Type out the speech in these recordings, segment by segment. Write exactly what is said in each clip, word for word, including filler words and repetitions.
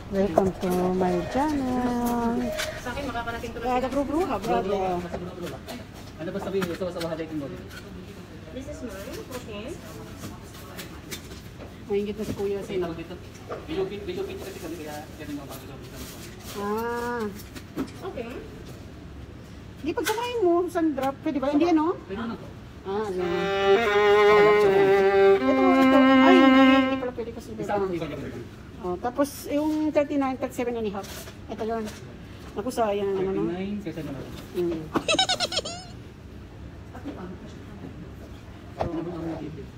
Welcome to my channel. Sa akin, makakarating ko Kaya nagro-bruha, brother. Ano ba sabihin? Gusto ko sa bahalikin mo. This is mine, okay. Mahingit na si Kuya Kasi Sin. tawag dito. Bilupit, bilupit kasi kami kaya ganun mga pagkakabit kami. Ah. Okay. Di pagsamahin mo, sandra, pwede ba? Hindi ano? Pwede na to. Ah, yan. Ito, ito. Ay, hindi, hindi pala pwede kasi. Isa ako iba ganun. Oh, tapos yung thirty-nine, thirty-seven and a half. Ito yun. Naku, sayang naman. No? thirty-nine, kaysa naman. Mm. Ano ba ang natipid?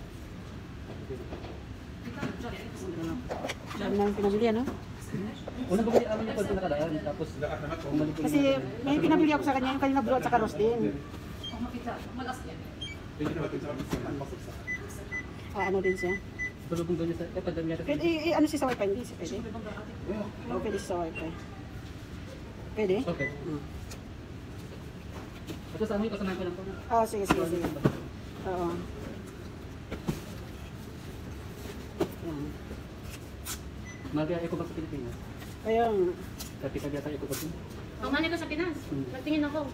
Sabi namin pinabili, ano? Unang bumili namin yung pwede nakadaan. Tapos, bumalik ko Kasi may pinabili ako sa kanya yung kanina bro at saka roast din. Ah, ano din siya? tulog doon sa, eh, padam yata. Pwede, eh, ano siya sa wifi? Hindi siya pwede? Ano pwede siya sa wifi? Pwede? Okay. Hmm. Tapos ano yung kasamahan ko lang po na. Ah, sige, sige, sige. Oo. Yan. Magaya ako ba sa Pilipinas? Ayun. Kasi kaya tayo ko ba ito? Pamani ko sa Pinas. Hmm. Nagtingin ako.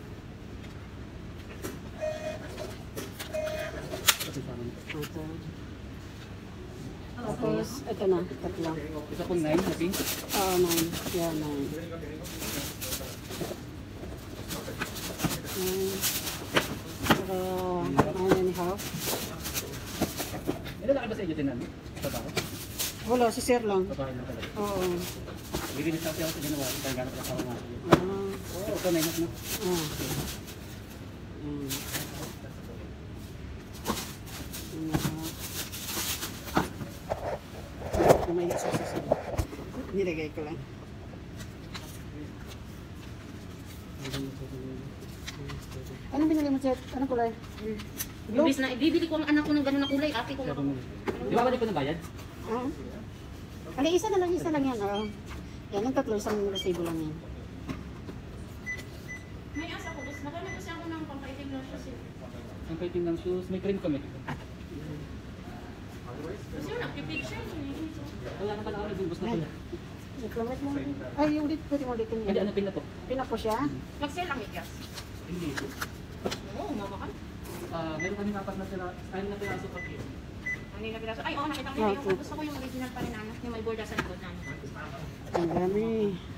Kasi sa amin. Ito. Tapos, ito na, tatlo. Isa pong nine na pink. Oo, nine. Yan, nine. Nine. Saka, nine and a half. May lalaki ba sa inyo tinan? Sa tao? Wala, si Sir lang. Babae lang talaga. Oo. Bibili sa ako sa ginawa. Kaya ganap sa tao nga. Ah. Ito na yun. Ah. Mm. May isa sa sila. Nilagay ko lang. Anong binili mo, Chet? Anong kulay? Blue? Imbis na, ibibili ko ang anak ko ng ganun na kulay. Ate ko Kaya na. bumili. Di ba balik ko na bayad? Ah. Ali, isa na lang, isa lang yan. Oh. Yan, yung tatlo, isang resibo lang yan. May asa ko. Gusto nakamit kasi ako ng pampaitim na shoes. Ang paiting ng shoes, may cream kami. Kasi yun, nagpipicture. Wala naman ako nagbumbos na pala. Nagkamit mo. Ay, yung ulit, pwede mo ulitin Hindi, yan. ano pin na to? Pinapo siya. Mag-sell ang ikas. Hindi. Oo, mamakan. Ah, meron kami apat na sila, ayun na piraso pa kayo. Ano yung piraso? Ay, oo, nakita ko Ah, yun. Gusto ko yung original pa rin, anak. Yung may borda sa likod namin. Ang dami.